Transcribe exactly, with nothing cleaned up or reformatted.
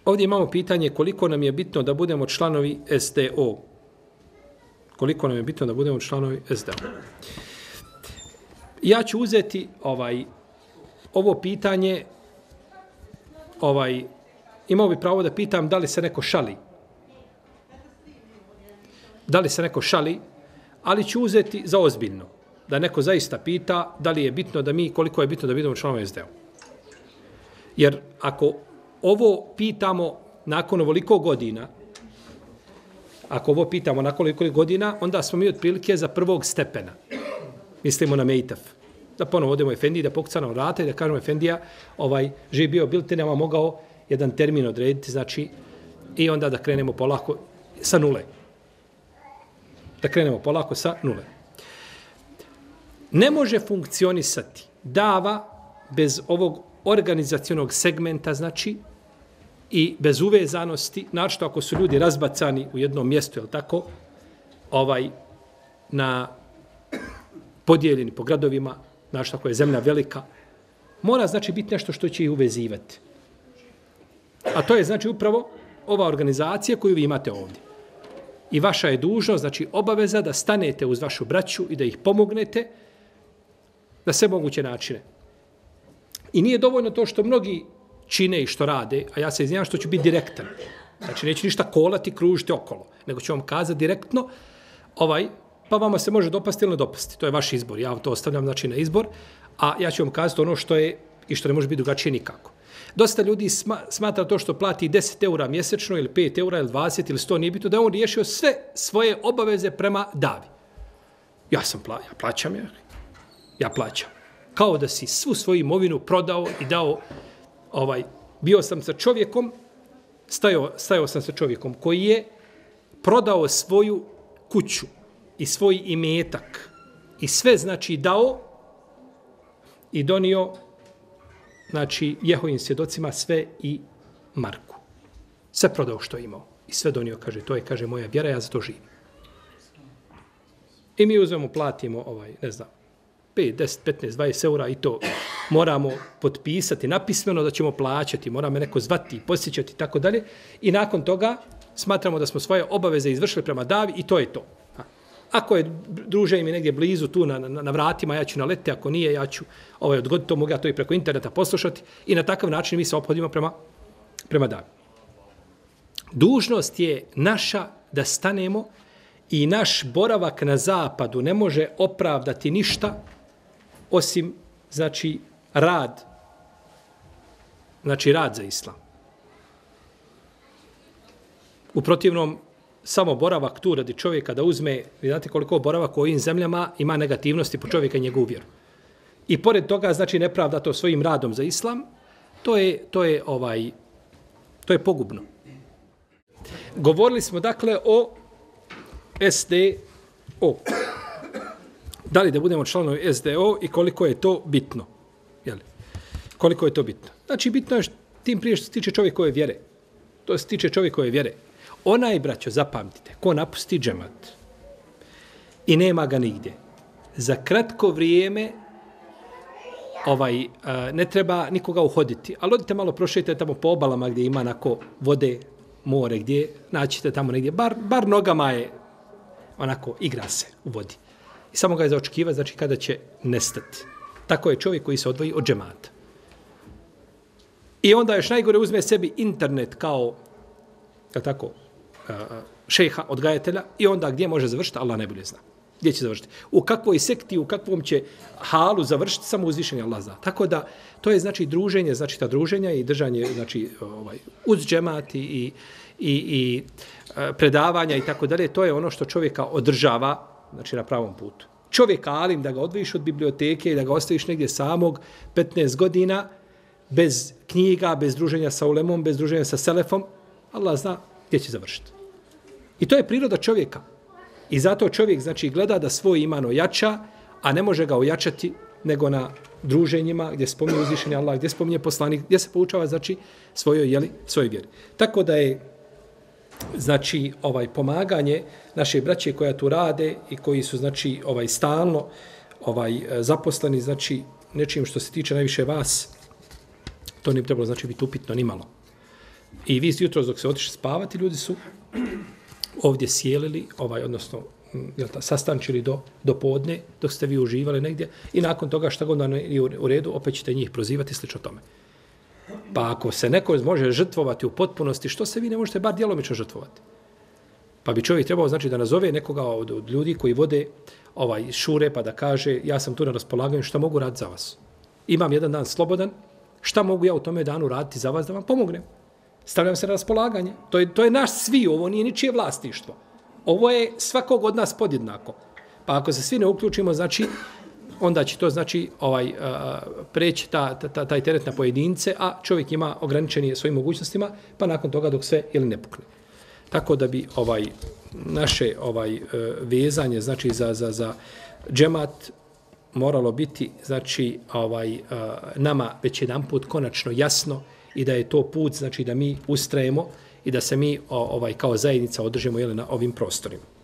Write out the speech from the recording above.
Ovdje imamo pitanje koliko nam je bitno da budemo članovi S D O. Koliko nam je bitno da budemo članovi S D O. Ja ću uzeti ovaj ovo pitanje, ovaj, imao bi pravo da pitam da li se neko šali. Da li se neko šali, ali ću uzeti za ozbiljno. Da neko zaista pita da li je bitno da mi, koliko je bitno da budemo članovi S D O. Jer ako ovo pitamo nakon ovoliko godina, ako ovo pitamo nakon ovoliko godina, onda smo mi otprilike za prvog stepena. Mislimo na Mejtaf. Da ponovo odemo Efendiji, da pokuca na vrata i da kažemo Efendija, ovaj, živ bio bil, te nema mogao jedan termin odrediti, znači, i onda da krenemo polako sa nule. Da krenemo polako sa nule. Ne može funkcionisati dava bez ovog organizacionog segmenta, znači, i bez uvezanosti, znači ako su ljudi razbacani u jednom mjestu, je li tako, ovaj, na podijeljeni po gradovima, znači ako je zemlja velika, mora znači biti nešto što će ih uvezivati. A to je znači upravo ova organizacija koju vi imate ovdje. I vaša je dužnost, znači obaveza da stanete uz vašu braću i da ih pomognete na sve moguće načine. I nije dovoljno to što mnogi čine i što rade, a ja se izvinjam što ću biti direktan. Znači neću ništa kolati, kružiti okolo, nego ću vam kazati direktno, ovaj, pa vama se može dopasti ili ne dopasti. To je vaš izbor. Ja to ostavljam znači na izbor, a ja ću vam kazati ono što je i što ne može biti drugačije nikako. Dosta ljudi smatra to što plati deset eura mjesečno ili pet eura ili dvadeset ili sto, nije bitno, da je on riješio sve svoje obaveze prema davi. Ja sam pla, ja plaćam, ja, ja plaćam. Kao da si svu svoju imovinu prodao i dao, ovaj, bio sam sa čovjekom, stajao, stajao sam sa čovjekom koji je prodao svoju kuću i svoj imetak i sve znači dao i donio znači Jehovim svjedocima sve i marku. Sve prodao što je imao i sve donio, kaže, to je, kaže, moja vjera, ja za to živim. I mi uzmemo, platimo, ovaj, ne znam, pet, deset, petnaest, dvadeset eura i to moramo potpisati napismeno da ćemo plaćati, mora me neko zvati, posjećati i tako dalje. I nakon toga smatramo da smo svoje obaveze izvršili prema davi i to je to. Ako je druže mi negdje blizu tu na, na, na vratima, ja ću naleti, ako nije, ja ću ovaj, odgoditi to, mogu ja to i preko interneta poslušati i na takav način mi se ophodimo prema, prema davi. Dužnost je naša da stanemo i naš boravak na zapadu ne može opravdati ništa osim, znači, rad, znači rad za islam. U protivnom, samo boravak tu radi čovjeka da uzme, vi znate koliko boravak u ovim zemljama ima negativnosti po čovjeka i njegovu vjeru. I pored toga, znači, nepravda to svojim radom za islam, to je, to je, ovaj, to je pogubno. Govorili smo, dakle, o S D O. Da li da budemo članovi S D O i koliko je to bitno. Jel? Koliko je to bitno. Znači, bitno je tim prije što se tiče čovjekove vjere. To se tiče čovjekove vjere. Onaj, braćo, zapamtite, ko napusti džemat i nema ga nigdje, za kratko vrijeme ovaj, ne treba nikoga uhoditi. Ali odite malo, prošajte tamo po obalama gdje ima onako vode, more, gdje naćete tamo negdje, bar, bar nogama je onako, igra se u vodi. I samo ga je zaočekivati, znači kada će nestati. Tako je čovjek koji se odvoji od džemata. I onda još najgore uzme sebi internet kao, kao tako, šejha, odgajatelja, i onda gdje može završiti, Allah najbolje zna. Gdje će završiti? U kakvoj sekti, u kakvom će halu završiti, samo uzvišenje Allah zna. Tako da, to je znači druženje, znači ta druženja i držanje, znači ovaj, uz džemat i, i, i predavanja i tako dalje, to je ono što čovjeka održava, znači na pravom putu. Čovjek alim, da ga odvojiš od biblioteke i da ga ostaviš negdje samog petnaest godina, bez knjiga, bez druženja sa ulemom, bez druženja sa selefom, Allah zna gdje će završiti. I to je priroda čovjeka. I zato čovjek, znači, gleda da svoj iman ojača, a ne može ga ojačati nego na druženjima gdje spominje uzvišenje Allah, gdje spominje poslanik, gdje se poučava, znači, svojoj, jeli, svojoj vjeri. Tako da je, znači, ovaj pomaganje naše braće koja tu rade i koji su, znači, ovaj stalno ovaj zaposleni, znači, nečim što se tiče najviše vas, to ne bi trebalo, znači, biti upitno nimalo. I vi jutros dok se otišli spavati, ljudi su ovdje sjelili, ovaj, odnosno jel ta, sastančili do, do podne, dok ste vi uživali negdje, i nakon toga šta god je u redu, opet ćete njih prozivati, slično tome. Pa ako se neko može žrtvovati u potpunosti, što se vi ne možete bar djelomično žrtvovati? Pa bi čovjek trebao, znači, da nazove nekoga od, od ljudi koji vode ovaj šure, pa da kaže, ja sam tu na raspolaganju, šta mogu raditi za vas? Imam jedan dan slobodan, šta mogu ja u tome danu raditi za vas da vam pomognem? Stavljam se na raspolaganje. To je, to je naš svi, ovo nije ničije vlasništvo. Ovo je svakog od nas podjednako. Pa ako se svi ne uključimo, znači, onda će to, znači, ovaj, a, preći ta, ta, taj teret na pojedince, a čovjek ima ograničenje svojim mogućnostima, pa nakon toga dok sve ili ne pukne. Tako da bi ovaj naše ovaj vezanje, znači, za, za, za džemat moralo biti, znači, ovaj, nama već jedan put konačno jasno, i da je to put, znači, da mi ustrajemo i da se mi ovaj kao zajednica održimo, jel, na ovim prostorima.